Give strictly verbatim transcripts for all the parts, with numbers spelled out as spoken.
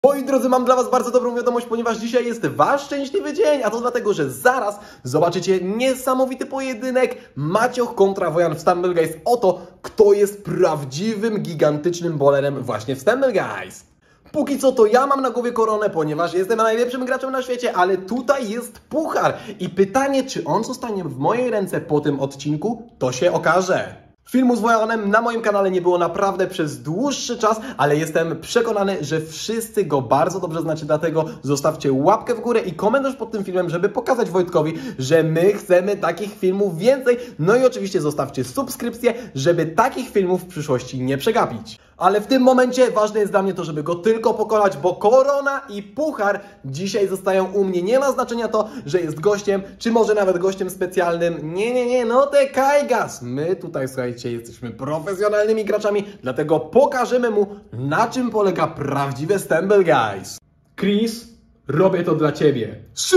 Moi drodzy, mam dla was bardzo dobrą wiadomość, ponieważ dzisiaj jest wasz szczęśliwy dzień, a to dlatego, że zaraz zobaczycie niesamowity pojedynek Macioch kontra Wojan w Stumble Guys o to, kto jest prawdziwym, gigantycznym bowlerem właśnie w Stumble Guys. Póki co to ja mam na głowie koronę, ponieważ jestem najlepszym graczem na świecie, ale tutaj jest puchar i pytanie, czy on zostanie w mojej ręce po tym odcinku, to się okaże. Filmu z Wojanem na moim kanale nie było naprawdę przez dłuższy czas, ale jestem przekonany, że wszyscy go bardzo dobrze znacie, dlatego zostawcie łapkę w górę i komentarz pod tym filmem, żeby pokazać Wojtkowi, że my chcemy takich filmów więcej. No i oczywiście zostawcie subskrypcję, żeby takich filmów w przyszłości nie przegapić. Ale w tym momencie ważne jest dla mnie to, żeby go tylko pokonać, bo korona i puchar dzisiaj zostają u mnie. Nie ma znaczenia to, że jest gościem, czy może nawet gościem specjalnym. Nie, nie, nie, no te kajgas. My tutaj, słuchajcie, jesteśmy profesjonalnymi graczami, dlatego pokażemy mu, na czym polega prawdziwe Stumble Guys. Chris, robię to dla ciebie. Si!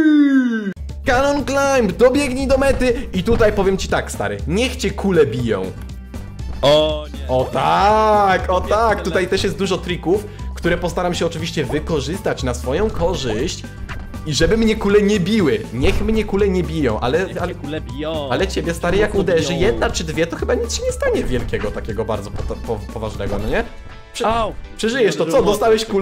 Cannon Climb, dobiegnij do mety i tutaj powiem ci tak, stary, niech cię kule biją. O nie. O tak, o tak, tutaj też jest dużo trików, które postaram się oczywiście wykorzystać na swoją korzyść i żeby mnie kule nie biły. Niech mnie kule nie biją, ale... ale, kule biją. ale ciebie, stary, jak uderzy jedna czy dwie, to chyba nic się nie stanie wielkiego, takiego bardzo po, po, poważnego, no nie? Prze Au. Przeżyjesz to, co? Dostałeś kulą?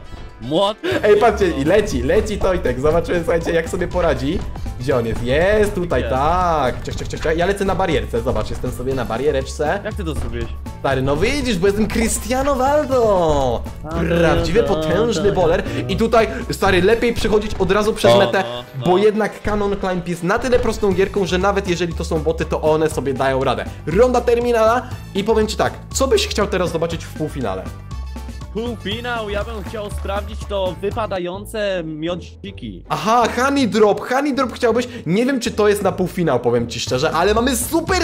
Młot. Ej, patrzcie, i leci, leci Tojtek, zobaczymy, słuchajcie, jak sobie poradzi. Gdzie on jest? Jest tutaj, tak. Ciach, ciach, ciach, ciach. Ja lecę na barierce, zobacz, jestem sobie na bariereczce. Jak ty to zrobiłeś? Stary, no widzisz, bo jestem Cristiano Ronaldo. Prawdziwy, potężny bowler. I tutaj, stary, lepiej przechodzić od razu przez metę, bo jednak Cannon Climb jest na tyle prostą gierką, że nawet jeżeli to są boty, to one sobie dają radę. Ronda terminala i powiem ci tak, co byś chciał teraz zobaczyć w półfinale? Półfinał, ja bym chciał sprawdzić to wypadające miodździki. Aha, honey drop, honey drop chciałbyś? Nie wiem, czy to jest na półfinał, powiem ci szczerze, ale mamy super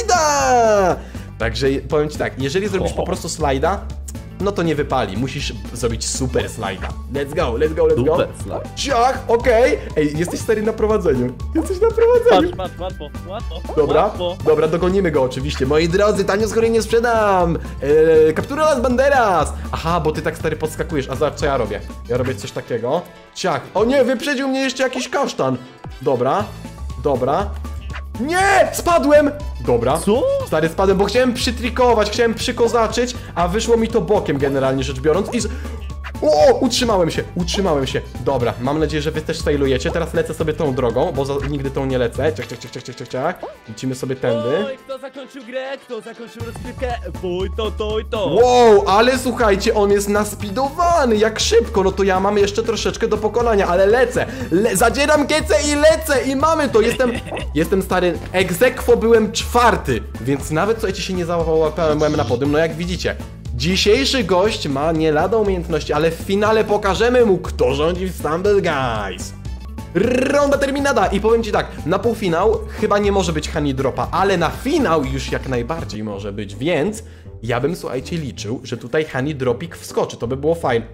slajda! Także powiem ci tak, jeżeli zrobisz po prostu slajda, no to nie wypali, musisz zrobić super slajda. Let's go, let's go, let's go. Super slajd. Ciach, okej. Okay. Ej, jesteś stary na prowadzeniu. Jesteś na prowadzeniu. Patrz, patrz, łatwo, łatwo. Dobra, łatwo. dobra, dogonimy go oczywiście. Moi drodzy, tanio skoro nie sprzedam. Eee, Captura las banderas. Aha, bo ty tak stary podskakujesz. A zobacz, co ja robię. Ja robię coś takiego. Ciach. O nie, wyprzedził mnie jeszcze jakiś kasztan. Dobra, dobra. Nie! Spadłem! Dobra. Co? Stary, spadłem, bo chciałem przytrikować, chciałem przykozaczyć, a wyszło mi to bokiem generalnie rzecz biorąc i... Z... O! Utrzymałem się, utrzymałem się. Dobra, mam nadzieję, że wy też failujecie. Teraz lecę sobie tą drogą, bo za... nigdy tą nie lecę. Ciach, ciach, ciach, ciach, ciach, ciach, ciach. Lecimy sobie tędy. Oj, kto zakończył grę? Kto zakończył rozgrywkę? Fuj to, to i to. Wow, ale słuchajcie, on jest naspidowany, jak szybko. No to ja mam jeszcze troszeczkę do pokonania, ale lecę. Le zadzieram kiecę i lecę i mamy to. Jestem, jestem stary, ex aequo byłem czwarty, więc nawet słuchajcie się nie załapałem na podium. No jak widzicie, dzisiejszy gość ma nie lada umiejętności, ale w finale pokażemy mu, kto rządzi w Stumble Guys. Ronda terminada i powiem ci tak, na półfinał chyba nie może być honey dropa, ale na finał już jak najbardziej może być, więc ja bym, słuchajcie, liczył, że tutaj honey dropik wskoczy, to by było fajne.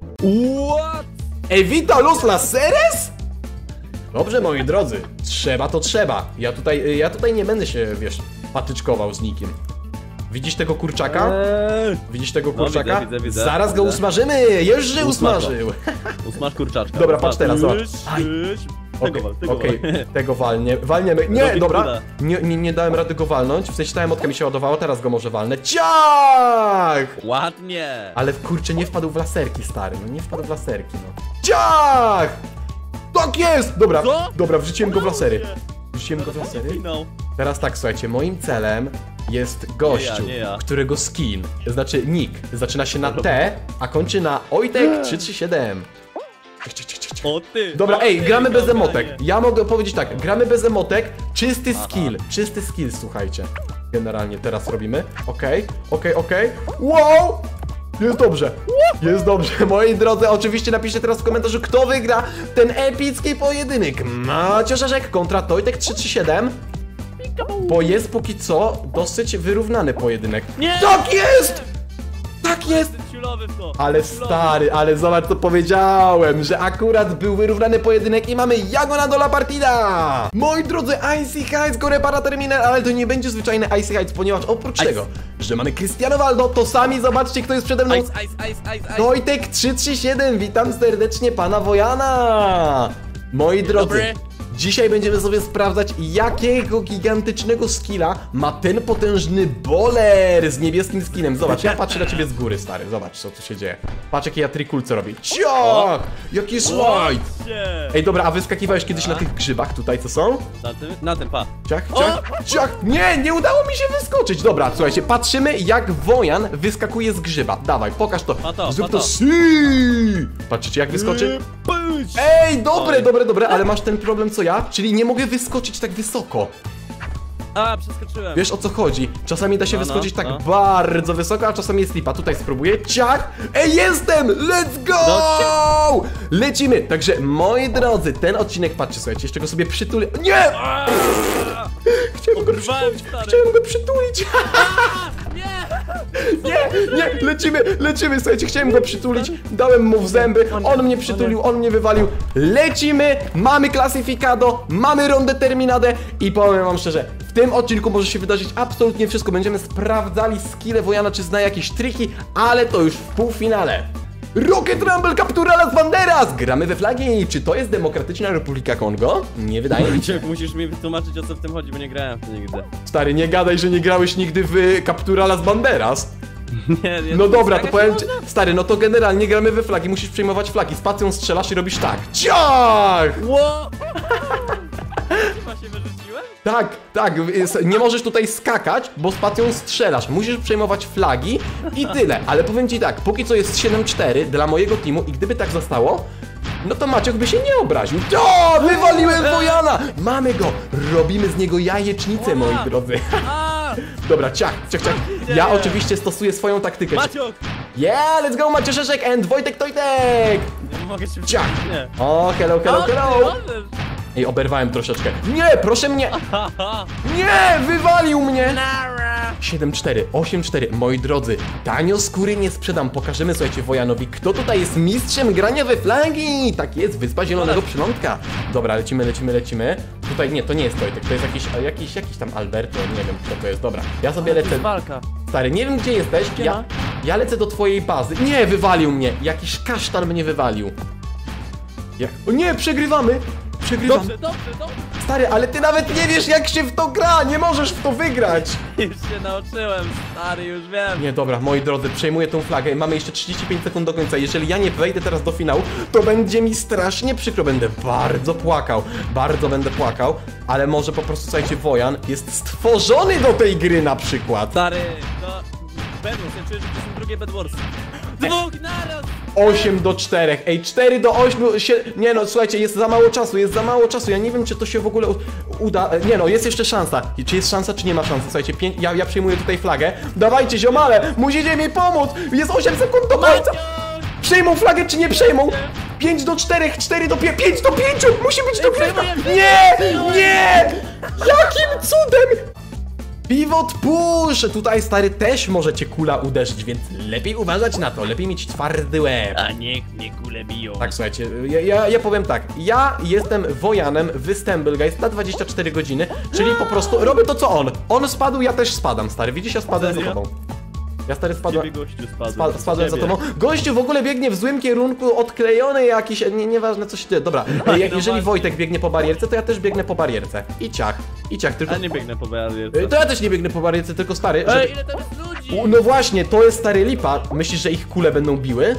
What? Evita los laseres? Dobrze, moi drodzy, trzeba to trzeba. Ja tutaj, ja tutaj nie będę się, wiesz, patyczkował z nikim. Widzisz tego kurczaka? Eee. Widzisz tego No, kurczaka? widzę, widzę, widzę. Zaraz go Widzę. usmażymy! Już że usmażył! Usmaż kurczaczka. Dobra, patrz teraz, zobacz. Aj. Tego Okej, wal, tego okay, wal. tego walnie, walniemy. Nie, Robi dobra, cuda. nie, nie, nie dałem rady go walnąć, w sensie ta emotka mi się ładowała, teraz go może walnę. Ciach! Ładnie. Ale kurczę, nie wpadł w laserki, stary, no nie wpadł w laserki, no. Ciach! Tak jest! Dobra, Co? dobra, wrzuciłem go w lasery. Wrzuciłem go w lasery. Finał. Teraz tak, słuchajcie, moim celem jest gościu, Nie ja, nie ja. którego skin, znaczy nick, zaczyna się na T, a kończy na Ojtek trzy trzy siedem. O ty. Dobra, o ej, ty, gramy bez dobra, emotek. nie. Ja mogę powiedzieć tak, gramy bez emotek, czysty skill, czysty skill, słuchajcie. Generalnie teraz robimy. Okej, okej, okej. Wow! Jest dobrze, jest dobrze. Moi drodzy, oczywiście napiszcie teraz w komentarzu, kto wygra ten epicki pojedynek. Macioszek kontra Tojtek trzy trzy siedem. Bo jest póki co dosyć wyrównany pojedynek. Nie! Tak jest! Tak jest! ciulowy w to. Ale Ciulowy. stary, ale zobacz co powiedziałem, że akurat był wyrównany pojedynek i mamy Jagona do la partida! Moi drodzy, Icy Heights, Gore para terminal, ale to nie będzie zwyczajny Icy Heights, ponieważ oprócz Ice. tego, że mamy Cristiano Ronaldo, to sami zobaczcie kto jest przede mną. Ice, ice, ice, ice, ice. Wojtek trzy trzy siedem, witam serdecznie pana Wojana! Moi drodzy, dobry. dzisiaj będziemy sobie sprawdzać, jakiego gigantycznego skilla ma ten potężny bowler z niebieskim skinem. Zobacz, ja patrzę na ciebie z góry, stary, zobacz co tu się dzieje. Patrz jakie ja trikulce robię. Ciach! Jaki slide! Łocie. Ej, dobra, a wyskakiwałeś kiedyś na tych grzybach tutaj, co są? Na tym, na tym, pa. Ciach, ciach, ciach! Nie, nie udało mi się wyskoczyć! Dobra, słuchajcie, patrzymy jak Wojan wyskakuje z grzyba. Dawaj, pokaż to. Pa to, Zrób pa to. to. Si! Patrzycie jak wyskoczy? Pyć. Ej, dobre, Oj. dobre, dobre, ale masz ten problem co ja, czyli nie mogę wyskoczyć tak wysoko. A, przeskoczyłem. Wiesz o co chodzi? Czasami da się No, no, wyskoczyć tak no. bardzo wysoko, a czasami jest lipa. Tutaj spróbuję. Ciach! Ej, jestem! Let's go! No, Lecimy! Także, moi drodzy, ten odcinek, patrzcie, słuchajcie, jeszcze go sobie przytulię. Nie! Chciałem go Obrywałem, przytulić! stary. Chciałem go przytulić! Nie! Nie, nie, lecimy, lecimy, słuchajcie, chciałem go przytulić, dałem mu w zęby, on mnie przytulił, on mnie wywalił, lecimy, mamy klasyfikado, mamy rondę terminadę i powiem wam szczerze, w tym odcinku może się wydarzyć absolutnie wszystko, będziemy sprawdzali skille Wojana, czy zna jakieś triki, ale to już w półfinale. Rocket Rumble Captura Las Banderas! Gramy we flagi. Czy to jest Demokratyczna Republika Kongo? Nie wydaje mi się. Wojciech, musisz mi wytłumaczyć o co w tym chodzi, bo nie grałem w to nigdy. Stary, nie gadaj, że nie grałeś nigdy w Captura Las Banderas. Nie, nie, No dobra, to skakać powiem nie ci, można? stary, no to generalnie gramy we flagi, musisz przejmować flagi, spacją strzelasz i robisz tak. Ciach! Ło! Chyba się wyrzuciłem? Tak, tak, jest- nie możesz tutaj skakać, bo spacją strzelasz, musisz przejmować flagi i tyle, ale powiem ci tak, póki co jest siedem cztery dla mojego teamu i gdyby tak zostało, no to Maciek by się nie obraził. O, wywaliłem Wojana! Mamy go, robimy z niego jajecznicę, moi drodzy. A! Dobra, ciach, ciach, ciach. Ja oczywiście stosuję swoją taktykę. Maciok! Yeah, let's go, Maciuszek and Wojtek Tojtek! Nie mogę się Ciach. Nie. O, hello, hello, O, ty hello! możesz. Ej, oberwałem troszeczkę. Nie, proszę mnie! Haha! Nie, wywalił mnie! Nara! siedem cztery, osiem cztery, moi drodzy, tanio skóry nie sprzedam. Pokażemy, słuchajcie, Wojanowi, kto tutaj jest mistrzem grania we flagi. Tak jest, Wyspa Zielonego Przylądka. Dobra, lecimy, lecimy, lecimy. Tutaj nie, to nie jest Tojtek, to jest jakiś, jakiś, jakiś tam Alberto, nie wiem kto to jest. Dobra, ja sobie To lecę. jest walka. Stary, nie wiem gdzie jesteś, ja, ja lecę do twojej bazy. Nie, wywalił mnie, jakiś kasztan mnie wywalił. Jak... O nie, przegrywamy! Przegrywamy. Dobrze, dobrze, dobrze. Stary, ale ty nawet nie wiesz jak się w to gra, nie możesz w to wygrać. Już się nauczyłem, stary, już wiem. Nie, dobra, moi drodzy, przejmuję tą flagę, mamy jeszcze trzydzieści pięć sekund do końca, jeżeli ja nie wejdę teraz do finału, to będzie mi strasznie przykro, będę bardzo płakał, bardzo będę płakał, ale może po prostu, słuchajcie, Wojan jest stworzony do tej gry na przykład. Stary, to... Bedwars, ja czuję, że to są drugie Bedwarsy. Dwóch naraz! osiem do czterech, ej, cztery do ośmiu, sie... nie no, słuchajcie, jest za mało czasu, jest za mało czasu, ja nie wiem, czy to się w ogóle u- uda, e, nie no, jest jeszcze szansa, I czy jest szansa, czy nie ma szansy, słuchajcie, pię... ja, ja przejmuję tutaj flagę, dawajcie, ziomale, musicie mi pomóc, jest osiem sekund do końca, przejmą flagę, czy nie przejmą, pięć do czterech, cztery do pięciu, pięć do pięciu, musi być dogrywka, przejmuję, nie, nie, jakim cudem, pivot push, tutaj stary też może cię kula uderzyć, więc lepiej uważać na to, lepiej mieć twardy łeb. A niech mnie kule biją. Tak, słuchajcie, ja, ja, ja powiem tak, ja jestem Wojanem w Stumble Guys na dwadzieścia cztery godziny, czyli po prostu robię to co on. On spadł, ja też spadam, stary, widzisz, ja spadłem za Serio? tobą. Ja stary spadłem, Ciebie gościu spadł. spa, spadłem za Ciebie. tobą. Gościu w ogóle biegnie w złym kierunku, odklejony jakiś, nie, nieważne co się dzieje. Dobra, e, jeżeli właśnie. Wojtek biegnie po barierce, to ja też biegnę po barierce. I ciach, i ciach, tylko... A nie biegnę po barierce. E, To ja też nie biegnę po barierce, tylko stary, żeby... Ej, ile tam jest ludzi? U, No właśnie, to jest stary lipa. Myślisz, że ich kule będą biły?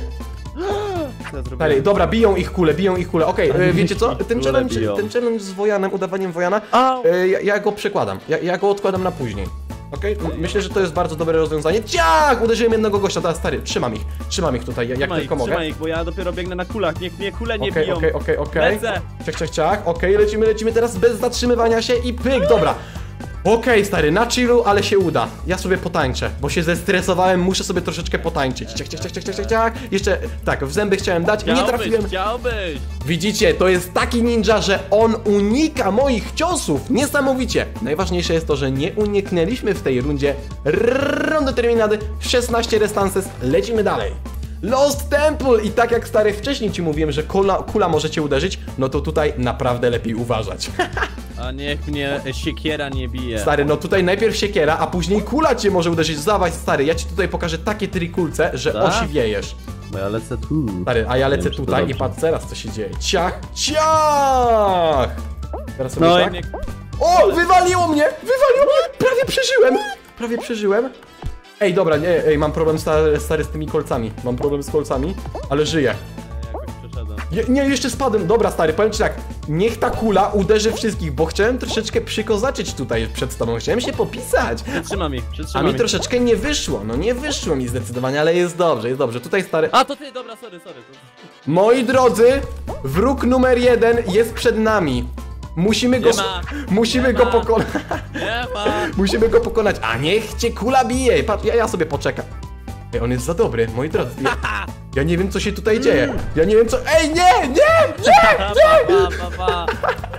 Co ja zrobiłem? Stary, dobra, biją ich kule, biją ich kule. Okej, e, wiecie co? Ten Kule challenge, biją. ten challenge z Wojanem, udawaniem Wojana, Au. e, ja, ja go przekładam. Ja, ja go odkładam na później. Okej? M- Myślę, że to jest bardzo dobre rozwiązanie. Ciach! Uderzyłem jednego gościa, teraz stary, trzymam ich. Trzymam ich tutaj, jak Trzymaj tylko ich, mogę. trzymaj ich, bo ja dopiero biegnę na kulach, niech mnie kule nie Okej, biją. okej, okej, okej. Lecę. Ciach, ciach, ciach. Okej, lecimy, lecimy teraz bez zatrzymywania się i pyk, dobra. Okej, stary, na chillu, ale się uda. Ja sobie potańczę, bo się zestresowałem, muszę sobie troszeczkę potańczyć. Ciach, ciach, ciach, ciach, ciach, ciach, ciach. Jeszcze, tak, w zęby chciałem dać, nie Chciałbyś, trafiłem. chciałbyś. Widzicie, to jest taki ninja, że on unika moich ciosów. Niesamowicie. Najważniejsze jest to, że nie uniknęliśmy w tej rundzie rundy terminady. szesnaście restances. Lecimy dalej. Lost Temple! I tak jak stary wcześniej ci mówiłem, że kula, kula może cię uderzyć, no to tutaj naprawdę lepiej uważać. A niech mnie siekiera nie bije. Stary, no tutaj najpierw siekiera, a później kula cię może uderzyć. Zobacz, stary, ja ci tutaj pokażę takie trikulce, że Tak? osiwiejesz. Bo ja lecę tu. Stary, a ja lecę Wiem, że to tutaj i dobrze. patrz teraz co się dzieje. Ciach, ciach! Teraz sobie No i tak. mnie... O, wywaliło mnie! Wywaliło mnie! Prawie przeżyłem! Prawie przeżyłem. Ej, dobra, nie, ej, mam problem stary, stary z tymi kolcami. Mam problem z kolcami, ale żyję. Jakoś przeszedłem. Je, nie, jeszcze spadłem. Dobra, stary, powiem ci tak. Niech ta kula uderzy wszystkich, bo chciałem troszeczkę przykozaczyć tutaj przed tobą. Chciałem się popisać. Przytrzymam ich, A przytrzymam mi ich. troszeczkę nie wyszło. No nie wyszło mi zdecydowanie, ale jest dobrze, jest dobrze. Tutaj, stary... A to ty, dobra, sorry, sorry. Moi drodzy, wróg numer jeden jest przed nami. Musimy go... Nie ma. Musimy Nie go ma. pokonać. Nie ma. Musimy go pokonać. A niech cię kula bije. Patrz, ja, ja sobie poczekam. Ej, on jest za dobry, moi drodzy. Ja, ja nie wiem, co się tutaj dzieje. Ja nie wiem, co... Ej, nie, nie, nie! Pa, pa, pa, pa.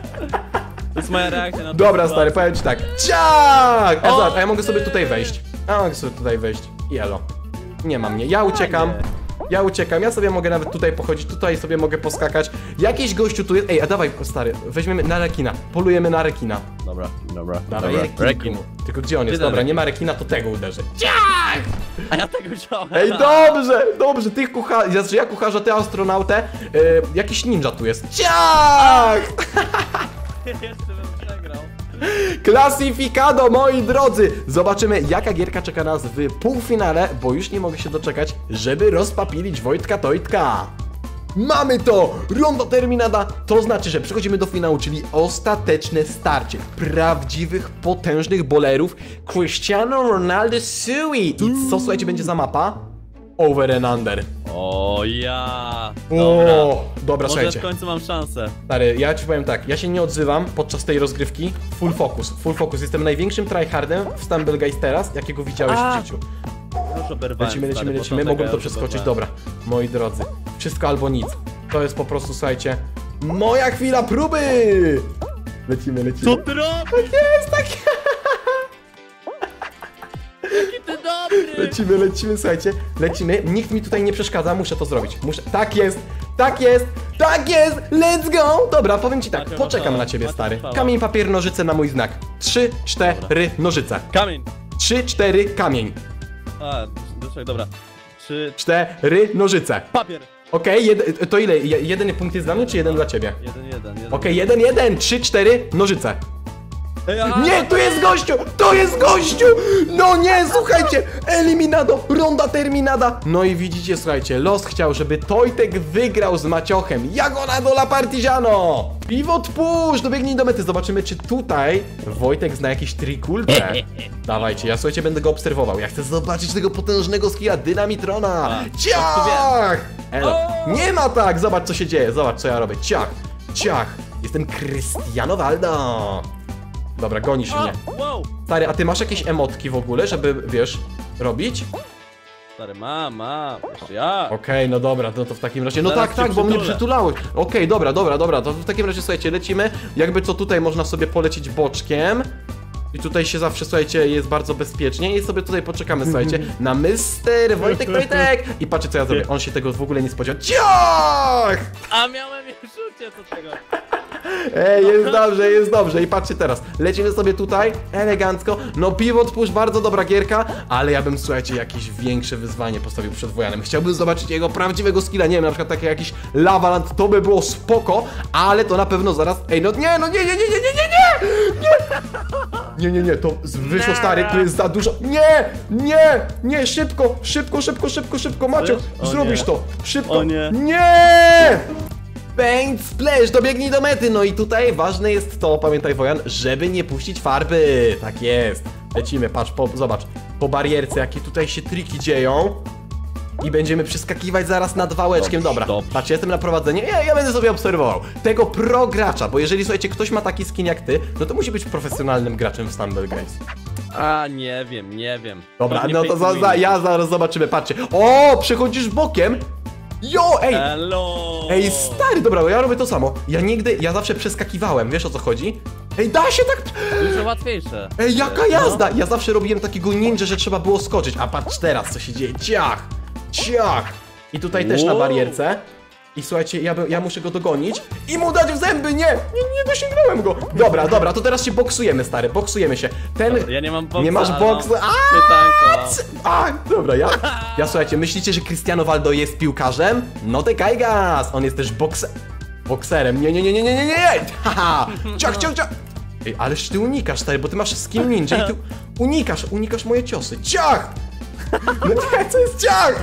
To jest moja reakcja na to. Dobra, stary, powiem ci tak. Ciak! A O, zobacz, a ja mogę sobie ty. tutaj wejść. A mogę sobie tutaj wejść. I elo. Nie ma mnie. Ja uciekam. Ja uciekam, ja sobie mogę nawet tutaj pochodzić, tutaj sobie mogę poskakać. Jakiś gościu tu jest. Ej, a dawaj, stary, weźmiemy na rekina. Polujemy na rekina. Dobra, dobra, Dawaj, dobra. rekin. Tylko gdzie on jest? Gdzie ten Dobra, nie rekin? ma rekina, to tego uderzę. A ja tego wziąłem. Ej, dobrze, dobrze, ty kucharz, ja, ja kucharza, ty astronautę. E, jakiś ninja tu jest. Ciach! Jeszcze bym przegrał. Klasyfikado, moi drodzy! Zobaczymy, jaka gierka czeka nas w półfinale, bo już nie mogę się doczekać, żeby rozpapilić Wojtka Tojtka. Mamy to! Rondo Terminada, to znaczy, że przechodzimy do finału, czyli ostateczne starcie prawdziwych, potężnych bolerów Cristiano Ronaldo Sui. I co, słuchajcie, będzie za mapa? Over and Under. O ja. Dobra. O, dobra, Może słuchajcie. w końcu mam szansę. Stary, ja ci powiem tak, ja się nie odzywam podczas tej rozgrywki. Full focus, full focus. Jestem największym tryhardem w Stumble Guys teraz, jakiego widziałeś A, w życiu. Już oberwałem. Lecimy, lecimy, stary, lecimy. początek, Mogłem ja to już przeskoczyć. oberwałem. Dobra, moi drodzy. Wszystko albo nic. To jest po prostu, słuchajcie, moja chwila próby! Lecimy, lecimy. Co ty robisz? Tak jest, tak jest. Jaki ty dobry! Lecimy, lecimy, słuchajcie. Lecimy. Nikt mi tutaj nie przeszkadza, muszę to zrobić. Muszę. Tak jest! Tak jest! Tak jest! Let's go! Dobra, powiem ci tak, Macie poczekam mapę, na ciebie, macie stary. mapę. Kamień, papier, nożyce na mój znak. Trzy, cztery, nożyce. Kamień. Trzy, cztery, kamień. A, dlaczego? Dobra. Trzy. Cztery, nożyce. Papier. Okej, jed to ile? Je jeden punkt jest dla mnie, czy jeden dla ciebie? Jeden, jeden, jeden. Okej, jeden, jeden, trzy, cztery, nożyce. Ej, a- Nie, tu jest gościu! To jest gościu! No nie, słuchajcie! Eliminado, ronda terminada! No i widzicie, słuchajcie, los chciał, żeby Tojtek wygrał z Maciochem. Jagona do la Partigiano! Pivot push! Dobiegnij do mety, zobaczymy, czy tutaj Wojtek zna jakieś trikulce. Dawajcie, ja słuchajcie, będę go obserwował. Ja chcę zobaczyć tego potężnego skilla Dynamitrona. A, Ciach! Elo. Nie ma tak! Zobacz, co się dzieje. Zobacz, co ja robię. Ciach! Ciach! Jestem Cristiano Ronaldo. Dobra, gonisz mnie. A, wow! Stary, a ty masz jakieś emotki w ogóle, żeby, wiesz, robić? Stary, mam, mam. Jeszcze ja. Okej, no dobra, no to w takim razie, no Zaraz tak, cię tak, bo mnie przytulę. przytulałeś. Okej, dobra, dobra, dobra, to w takim razie, słuchajcie, lecimy. Jakby co tutaj można sobie polecieć boczkiem. I tutaj się zawsze, słuchajcie, jest bardzo bezpiecznie i sobie tutaj poczekamy, słuchajcie, na mister Wojtek Tojtek. I patrzcie, co ja zrobię, on się tego w ogóle nie spodziewał. Ciach! A miałem je rzucie do tego. Ej, jest dobrze, jest dobrze. I patrzcie teraz, lecimy sobie tutaj, elegancko. No pivot push, bardzo dobra gierka, ale ja bym, słuchajcie, jakieś większe wyzwanie postawił przed Wojanem. Chciałbym zobaczyć jego prawdziwego skilla, nie wiem, na przykład takie jakiś Lavaland, to by było spoko, ale to na pewno zaraz... Ej, no nie, no nie, nie, nie, nie, nie, nie, nie, nie, nie, nie, nie, to z- wyszło, stary, to jest za dużo. Nie, nie, nie, szybko, szybko, szybko, szybko, szybko, Macio, O zrobisz nie. to, szybko. O nie. Nie! Paint splash, dobiegnij do mety. No i tutaj ważne jest to, pamiętaj Wojan, żeby nie puścić farby. Tak jest. Lecimy, patrz, po, zobacz. Po barierce, jakie tutaj się triki dzieją. I będziemy przeskakiwać zaraz nad wałeczkiem. Dobrze, Dobra, dobrze. patrz, ja jestem na prowadzeniu. Ja, ja będę sobie obserwował tego pro gracza, bo jeżeli, słuchajcie, ktoś ma taki skin jak ty, no to musi być profesjonalnym graczem w Stumble Guys. A, nie wiem, nie wiem. Dobra, Pewnie no to fake za, za, win. ja zaraz zobaczymy, patrzcie. O, przechodzisz bokiem. Jo, ej, Hello! Ej, stary, dobra, bo ja robię to samo. Ja nigdy, ja zawsze przeskakiwałem, wiesz o co chodzi? Ej, da się tak... Dużo łatwiejsze. Ej, jaka No. jazda! Ja zawsze robiłem takiego ninja, że trzeba było skoczyć. A patrz teraz, co się dzieje. Ciach! Ciach! I tutaj też na Wow. barierce. I słuchajcie, ja, ja muszę go dogonić i mu dać w zęby, nie, nie, nie dosięgnąłem go. Dobra, dobra, to teraz się boksujemy, stary, boksujemy się. Ten... Ja nie mam boksa. Nie masz ale boksu? mam Aaaa! pytanko. A, dobra, ja, ja słuchajcie, myślicie, że Cristiano Ronaldo jest piłkarzem? No te kajgas, on jest też bokse... bokserem, nie, nie, nie, nie, nie, nie, nie, haha, ciach, ciach, ciach. Ej, ależ ty unikasz, stary, bo ty masz skin ninja i ty unikasz, unikasz moje ciosy, ciach! No nie, co jest ciach?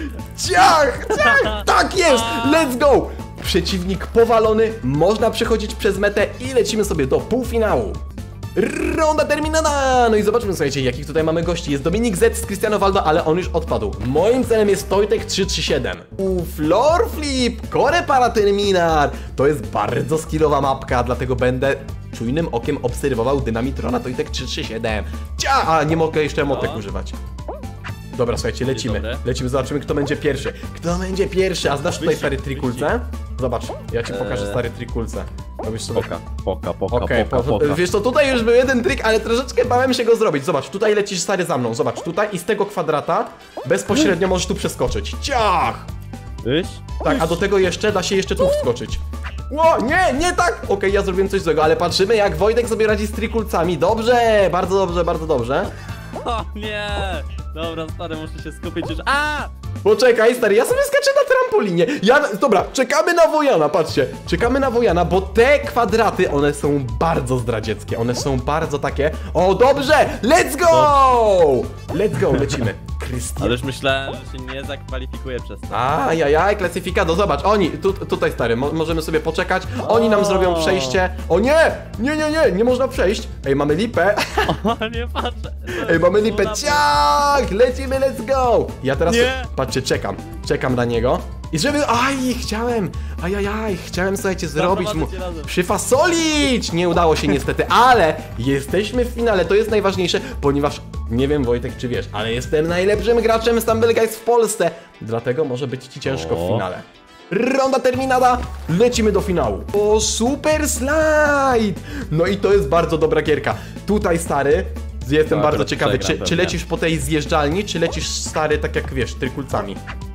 Ciach, ciach, tak jest, let's go! Przeciwnik powalony, można przechodzić przez metę i lecimy sobie do półfinału. Ronda terminada! No i zobaczmy, słuchajcie, jakich tutaj mamy gości. Jest Dominik Z z Cristiano Ronaldo, ale on już odpadł. Moim celem jest Tojtek trzy trzy siedem. U Floor Flip, Core Para Terminar. To jest bardzo skillowa mapka, dlatego będę czujnym okiem obserwował Dynamitrona Tojtek trzy trzy siedem. Cia! A, nie mogę jeszcze emotek używać. Dobra, słuchajcie, lecimy. Lecimy, zobaczymy, kto będzie pierwszy. Kto będzie pierwszy? A znasz tutaj Wyścig, stary trikulce? Zobacz, ja ci pokażę Eee. stary trikulce. Robisz sobie... Poka, poka, poka, Okej, poka, po, poka. wiesz co, tutaj już był jeden trik, ale troszeczkę bałem się go zrobić. Zobacz, tutaj lecisz stary za mną, zobacz, tutaj i z tego kwadrata bezpośrednio możesz tu przeskoczyć. Ciach! Tyś? Tak, a do tego jeszcze da się jeszcze tu wskoczyć. Ło, nie, nie tak! Okej, ja zrobiłem coś złego, ale patrzymy jak Wojtek sobie radzi z trikulcami. Dobrze, bardzo dobrze, bardzo dobrze. O nie! Dobra, stary, muszę się skupić już. A! Poczekaj, stary, ja sobie skaczę na trampolinie. Ja, dobra, czekamy na Wojana, patrzcie. Czekamy na Wojana, bo te kwadraty, one są bardzo zdradzieckie. One są bardzo takie... O, dobrze! Let's go! Let's go, lecimy. Krystian. Ale już myślałem, że się nie zakwalifikuję przez to. Ajajaj, klasyfikado, zobacz, oni, tu, tutaj stary, mo możemy sobie poczekać. Oni nam zrobią przejście. O nie! Nie, nie, nie, nie można przejść. Ej, mamy lipę. O, nie patrzę. Ej, mamy lipę, ciach! Lecimy, let's go! Ja teraz, Nie. patrzcie, czekam, czekam na niego. I żeby, aj, chciałem, ajajaj, chciałem, słuchajcie, zrobić mu, cię razem. przyfasolić! Nie udało się niestety, ale jesteśmy w finale, to jest najważniejsze, ponieważ, nie wiem Wojtek, czy wiesz, ale jestem najlepszym graczem Stumble Guys w Polsce, dlatego może być ci ciężko w O. finale. Ronda terminada, lecimy do finału. O, super slide! No i to jest bardzo dobra gierka. Tutaj, stary, jestem No, bardzo teraz ciekawy, przegram czy, czy pewnie. lecisz po tej zjeżdżalni, czy lecisz, stary, tak jak wiesz, trykulcami?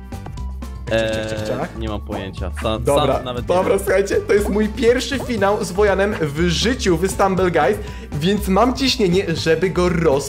Ciach, ciach, ciach. Eee, nie mam pojęcia. Sam, Dobra, sam nawet nie dobra, wiem. słuchajcie, to jest mój pierwszy finał z Wojanem w życiu w Stumble Guys, więc mam ciśnienie, żeby go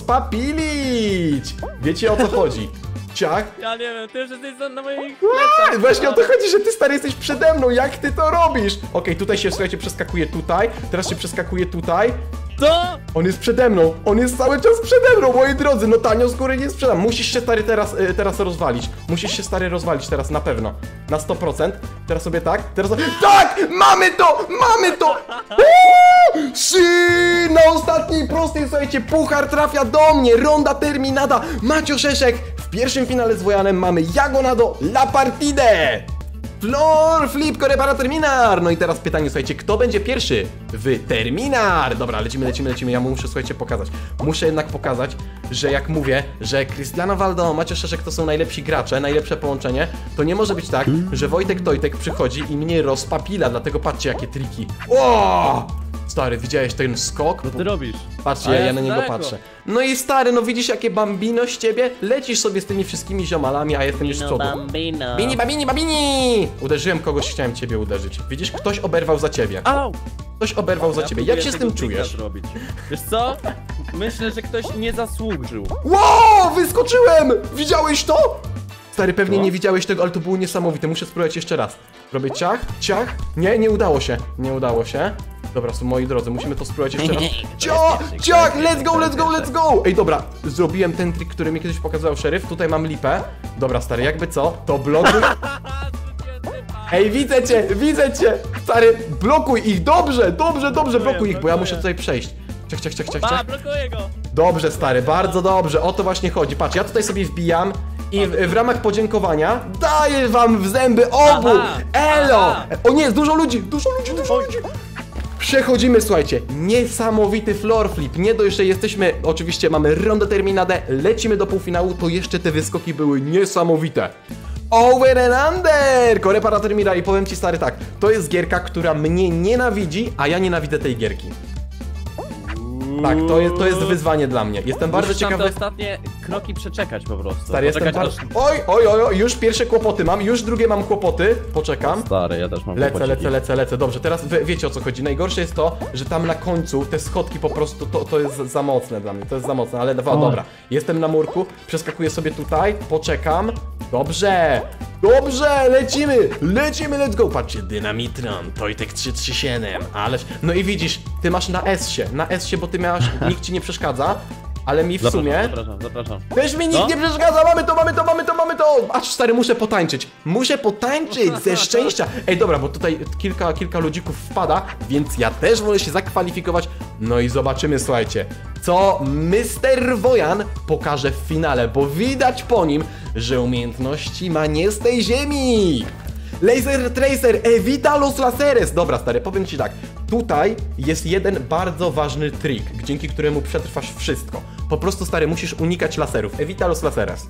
rozpapilić. Wiecie o co chodzi? Ciach. Ja nie wiem, ty już jesteś na moich A, plecach. właśnie o to chodzi, że ty stary jesteś przede mną, jak ty to robisz? Okej, tutaj się, słuchajcie, przeskakuje tutaj, teraz się przeskakuje tutaj. Co? On jest przede mną, on jest cały czas przede mną, moi drodzy, no tanio z góry nie sprzedam. Musisz się, stary, teraz, y, teraz rozwalić. Musisz się, stary, rozwalić teraz, na pewno. Na sto procent. Teraz sobie tak, teraz sobie... Tak! Mamy to! Mamy to! Uuu! Trzy! Na ostatniej prostej, słuchajcie, puchar trafia do mnie, ronda terminada. Macio Szeszek, w pierwszym finale z Wojanem mamy Jagonado La Partide! Floor Flip Core Para Terminar! No i teraz pytanie, słuchajcie, kto będzie pierwszy w Terminar? Dobra, lecimy, lecimy, lecimy, ja mu muszę, słuchajcie, pokazać. Muszę jednak pokazać, że jak mówię, że Cristiano Ronaldo, Macio Szeszek to są najlepsi gracze, najlepsze połączenie, to nie może być tak, że Wojtek Tojtek przychodzi i mnie rozpapila, dlatego patrzcie, jakie triki. O! Stary, widziałeś ten skok? Co ty robisz? Patrzcie, A ja, ja ja na niego daleko. patrzę. No i stary, no widzisz jakie bambino z ciebie? Lecisz sobie z tymi wszystkimi ziomalami, a jestem już z przodu. Bambino. Bini, babini, babini! Uderzyłem kogoś, chciałem ciebie uderzyć. Widzisz, ktoś oberwał za ciebie. Au! Ktoś oberwał za Ja ciebie. próbuję Jak się z tego tym trika czujesz? zrobić. Wiesz co? Myślę, że ktoś nie zasłużył. Wow, wyskoczyłem! Widziałeś to? Stary, pewnie Co? nie widziałeś tego, ale to było niesamowite. Muszę spróbować jeszcze raz. Robię ciach, ciach. Nie, nie udało się. Nie udało się. Dobra, są moi drodzy, musimy to spróbować jeszcze raz. Ciach, ciach, let's go, let's go, let's go! Ej, dobra, zrobiłem ten trik, który mi kiedyś pokazał szeryf. Tutaj mam lipę. Dobra, stary, jakby co, to blokuj. Ej, widzę cię, widzę cię! Stary, blokuj ich, dobrze, dobrze, dobrze, blokuj ich, bo ja muszę tutaj przejść. Ciach, ciach, ciach, ciach, Pa, ciach. blokuję go! Dobrze, stary, bardzo dobrze, o to właśnie chodzi. Patrz, ja tutaj sobie wbijam i w, w ramach podziękowania daję wam w zęby obu! Aha, Elo! aha. O nie, dużo ludzi, dużo ludzi, dużo ludzi! Przechodzimy, słuchajcie, niesamowity floor flip, nie dość, że jesteśmy, oczywiście mamy rondę terminadę, lecimy do półfinału, to jeszcze te wyskoki były niesamowite. Over and under! Core Para Termina i powiem ci, stary, tak, to jest gierka, która mnie nienawidzi, a ja nienawidzę tej gierki. Tak, to jest, to jest wyzwanie dla mnie. Jestem bardzo Musisz tam ciekawy. te ostatnie kroki przeczekać po prostu. Stary, jestem Poczekać bardzo... Oj, oj, oj, oj, już pierwsze kłopoty mam, już drugie mam kłopoty. Poczekam. aż... Stary, ja też mam Lecę, kłopociki. lecę, lecę, lecę. Dobrze, teraz wy, wiecie o co chodzi. Najgorsze jest to, że tam na końcu te schodki po prostu, to, to jest za mocne dla mnie, to jest za mocne, ale o, dobra. Jestem na murku, przeskakuję sobie tutaj, poczekam. Dobrze, dobrze, lecimy, lecimy, let's go. Patrzcie, Dynamitron, Tojtek trzy trzy siedem, ależ... No i widzisz, ty masz na S-sie, na S-sie, bo ty miałeś, nikt ci nie przeszkadza. Ale mi w Zapraszam, sumie... Zapraszam, zapraszam. Też mi nikt No? nie przeszkadza, mamy to, mamy to, mamy to, mamy to! Aż stary, muszę potańczyć. Muszę potańczyć ze szczęścia. Ej, dobra, bo tutaj kilka, kilka ludzików wpada, więc ja też wolę się zakwalifikować. No i zobaczymy, słuchajcie, co mister Wojan pokaże w finale, bo widać po nim, że umiejętności ma nie z tej ziemi. Laser Tracer, evita los laseres. Dobra, stary, powiem ci tak. Tutaj jest jeden bardzo ważny trik, dzięki któremu przetrwasz wszystko. Po prostu, stary, musisz unikać laserów. Evita los laseres.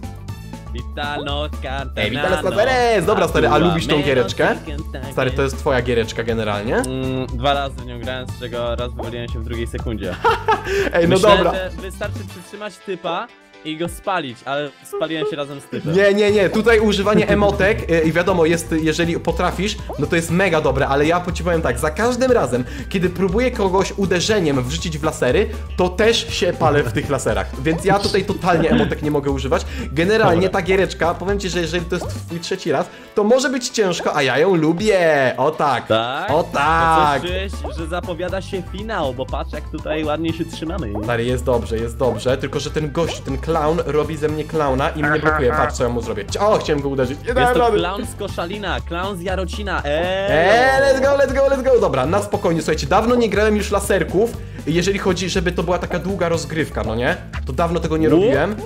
Vitalo, Evita los laseres. Dobra, stary, a lubisz tą giereczkę? Stary, to jest twoja giereczka generalnie. Mm, dwa razy w nią grałem, z czego raz wywaliłem się w drugiej sekundzie. Ej, no Myślałem, dobra. że wystarczy przytrzymać typa i go spalić, ale spaliłem się razem z typem. Nie, nie, nie, tutaj używanie emotek y, i wiadomo, jest, jeżeli potrafisz, no to jest mega dobre, ale ja ci powiem tak, za każdym razem, kiedy próbuję kogoś uderzeniem wrzucić w lasery, to też się palę w tych laserach, więc ja tutaj totalnie emotek nie mogę używać. Generalnie Dobra. ta giereczka, powiem ci, że jeżeli to jest twój trzeci raz, to może być ciężko, a ja ją lubię, o tak, Tak? o tak. No coś czułeś, że zapowiada się finał, bo patrz jak tutaj ładnie się trzymamy. Stary, jest dobrze, jest dobrze, tylko że ten gość, ten clown robi ze mnie klauna i mnie blokuje, patrz co ja mu zrobię. O, chciałem go uderzyć, nie Jest dałem to rady. clown z Koszalina, clown z Jarocina, eee! Eee, let's go, let's go, let's go. Dobra, na spokojnie, słuchajcie, dawno nie grałem już laserków, jeżeli chodzi, żeby to była taka długa rozgrywka, no nie? To dawno tego nie robiłem.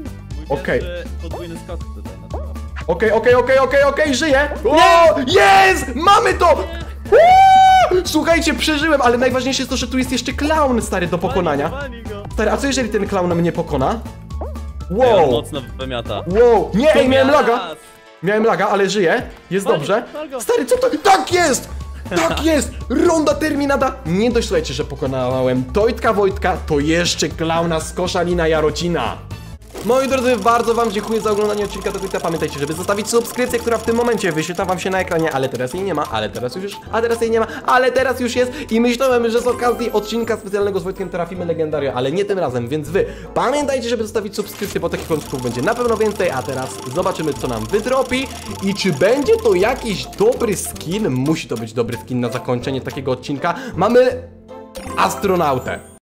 Okej. Okay. Podwójny skok tutaj na to. Okej, okej, okej, okej, okej, żyję! O, jest! Mamy to! Uuu! Słuchajcie, przeżyłem, ale najważniejsze jest to, że tu jest jeszcze clown, stary, do pokonania. Wali go. Stary, a co jeżeli ten clown mnie pokona? Ej, on Wow, mocno wymiata. wow, nie, ej, miałem laga! Raz. Miałem laga, ale żyję, jest Wal- dobrze. wal go. Stary, co to? Tak jest! Tak jest! Ronda terminata! Nie dość, słuchajcie, że pokonałem Tojtka Wojtka, to jeszcze klauna z Koszalina Jarocina. Moi drodzy, bardzo wam dziękuję za oglądanie odcinka do końca. Pamiętajcie, żeby zostawić subskrypcję, która w tym momencie wyświetla wam się na ekranie, ale teraz jej nie ma, ale teraz już, a teraz jej nie ma, ale teraz już jest i myślałem, że z okazji odcinka specjalnego z Wojtkiem trafimy legendario, ale nie tym razem, więc wy pamiętajcie, żeby zostawić subskrypcję, bo takich odcinków będzie na pewno więcej, a teraz zobaczymy, co nam wydropi i czy będzie to jakiś dobry skin. Musi to być dobry skin na zakończenie takiego odcinka. Mamy astronautę.